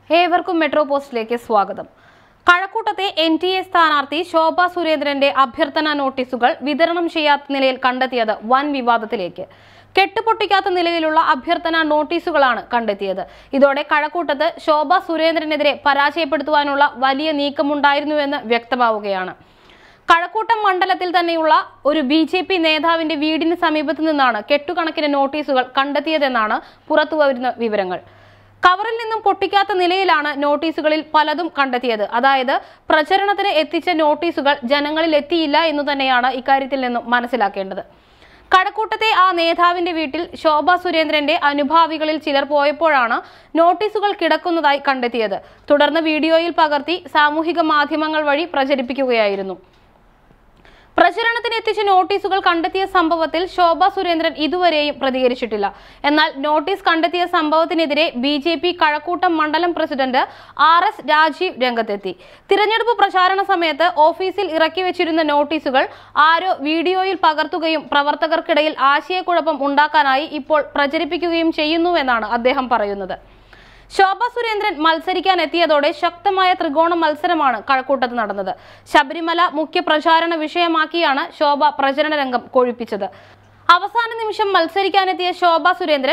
ഏവർക്കും മെട്രോ പോസ്റ്റിലേക്ക് സ്വാഗതം. കഴക്കൂട്ടത്തെ NTA സ്ഥാനാർത്ഥി ശോഭ സുരേന്ദ്രന്റെ അഭ്യർത്ഥന നോട്ടീസുകൾ വിതരണം ചെയ്യാത്ത നിലയിൽ കണ്ടെത്തിയത് വൻ വിവാദത്തിലേക്ക്. കെട്ടുപൊട്ടിക്കാത്ത നിലയിലുള്ള അഭ്യർത്ഥന നോട്ടീസുകളാണ് കണ്ടെത്തിയത്. ഇതോടെ കഴക്കൂട്ടത്ത് ശോഭ സുരേന്ദ്രനെതിരെ പരാജയപ്പെടുത്തുവാനുള്ള വലിയ നീക്കമുണ്ടായിരുന്നുവെന്ന് വ്യക്തമാവുകയാണ്. കഴക്കൂട്ടം മണ്ഡലത്തിൽ തന്നെയുള്ള ഒരു BJP നേതാവിന്റെ വീടിന് സമീപത്തു നിന്നാണ് കെട്ടുകണക്കിന് നോട്ടീസുകൾ കണ്ടെത്തിയതെന്നാണ് പുറത്തുവരുന്ന വിവരങ്ങൾ. കവറിൽ നിന്നും പൊട്ടിക്കാത്ത നിലയിലാണ് നോട്ടീസുകളിൽ പലതും കണ്ടെത്തിയത്. അതായത് പ്രചരണത്തിന് എത്തിച്ച നോട്ടീസുകൾ ജനങ്ങളിൽ എത്തിയില്ല എന്നു തന്നെയാണ് ഇക്കാര്യത്തിൽ നിന്നും മനസ്സിലാക്കേണ്ടത്. കഴക്കൂട്ടത്തെ ആ നേതാവിന്റെ വീട്ടിൽ ശോഭ സുരേന്ദ്രന്റെ അനുഭാവികളിൽ ചിലർ പോയപ്പോഴാണ് നോട്ടീസുകൾ കിടക്കുന്നതായി കണ്ടെത്തിയത്. തുടർന്ന് വീഡിയോയിൽ പകർത്തി സാമൂഹിക മാധ്യമങ്ങൾ വഴി പ്രചരിപ്പിക്കുകയായിരുന്നു. പ്രചരണത്തിന് എത്തിച്ച നോട്ടീസുകൾ കണ്ടെത്തിയ സംഭവത്തിൽ ശോഭ സുരേന്ദ്രൻ ഇതുവരെയും പ്രതികരിച്ചിട്ടില്ല. എന്നാൽ നോട്ടീസ് കണ്ടെത്തിയ സംഭവത്തിനെതിരെ BJP കഴക്കൂട്ടം മണ്ഡലം പ്രസിഡന്റ് RS രാജീവ് രംഗത്തെത്തി. തിരഞ്ഞെടുപ്പ് പ്രചാരണ സമയത്ത് ഓഫീസിൽ ഇറക്കി വെച്ചിരുന്ന നോട്ടീസുകൾ ആരോ വീഡിയോയിൽ പകർത്തുകയും പ്രവർത്തകർക്കിടയിൽ ആശയക്കുഴപ്പം ഉണ്ടാക്കാനായി ഇപ്പോൾ പ്രചരിപ്പിക്കുകയും ചെയ്യുന്നുവെന്നാണ് അദ്ദേഹം പറയുന്നത്. ശോഭ സുരേന്ദ്രൻ മത്സരിക്കാൻ എത്തിയതോടെ ശക്തമായ ത്രികോണ മത്സരമാണ് കഴക്കൂട്ടത്ത് നടന്നത്. ശബരിമല മുഖ്യ പ്രചാരണ വിഷയമാക്കിയാണ് ശോഭ പ്രചരണ രംഗം കൊഴുപ്പിച്ചത്. അവസാന നിമിഷം മത്സരിക്കാനെത്തിയ ശോഭ സുരേന്ദ്രൻ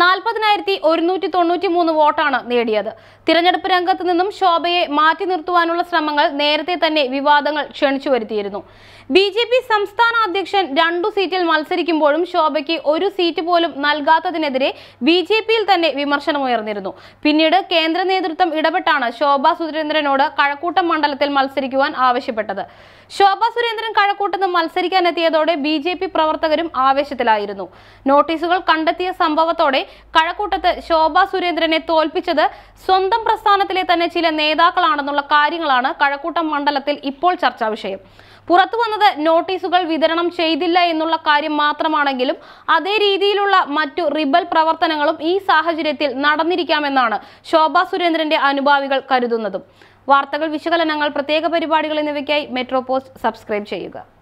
40,193 വോട്ടാണ് നേടിയത്. തിരഞ്ഞെടുപ്പ് രംഗത്ത് നിന്നും ശോഭയെ മാറ്റി നിർത്തുവാനുള്ള ശ്രമങ്ങൾ നേരത്തെ തന്നെ വിവാദങ്ങൾ ക്ഷണിച്ചു വരുത്തിയിരുന്നു. BJP സംസ്ഥാന അധ്യക്ഷൻ 2 സീറ്റിൽ മത്സരിക്കുമ്പോഴും ശോഭയ്ക്ക് ഒരു സീറ്റ് പോലും നൽകാത്തതിനെതിരെ BJPയിൽ തന്നെ വിമർശനമുയർന്നിരുന്നു. പിന്നീട് കേന്ദ്ര നേതൃത്വം ഇടപെട്ടാണ് ശോഭ സുരേന്ദ്രനോട് കഴക്കൂട്ടം മണ്ഡലത്തിൽ മത്സരിക്കുവാൻ ആവശ്യപ്പെട്ടത്. ശോഭ സുരേന്ദ്രൻ കഴക്കൂട്ടത്ത് മത്സരിക്കാനെത്തിയതോടെ BJP പ്രവർത്തകരും ആവേശത്തിലായിരുന്നു. നോട്ടീസുകൾ കണ്ടെത്തിയ സംഭവത്തോടെ കഴക്കൂട്ടത്ത് ശോഭ സുരേന്ദ്രനെ തോൽപ്പിച്ചത് സ്വന്തം പ്രസ്ഥാനത്തിലെ തന്നെ ചില നേതാക്കളാണെന്നുള്ള കാര്യങ്ങളാണ് കഴക്കൂട്ടം മണ്ഡലത്തിൽ ഇപ്പോൾ ചർച്ചാ വിഷയം. പുറത്തു വന്നത് നോട്ടീസുകൾ വിതരണം ചെയ്തില്ല എന്നുള്ള കാര്യം മാത്രമാണെങ്കിലും അതേ രീതിയിലുള്ള മറ്റു റിബൽ പ്രവർത്തനങ്ങളും ഈ സാഹചര്യത്തിൽ നടന്നിരിക്കാമെന്നാണ് ശോഭ സുരേന്ദ്രന്റെ അനുഭാവികൾ കരുതുന്നതും. വാർത്തകൾ, വിശകലനങ്ങൾ, പ്രത്യേക പരിപാടികൾ എന്നിവയ്ക്കായി മെട്രോ പോസ്റ്റ് സബ്സ്ക്രൈബ് ചെയ്യുക.